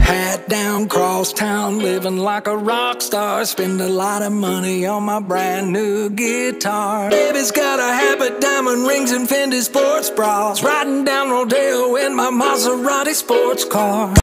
Hat down, cross town, living like a rock star. Spend a lot of money on my brand new guitar. Baby's got a habit, diamond rings and Fendi sports bras. Riding down Rodeo in my Maserati sports car.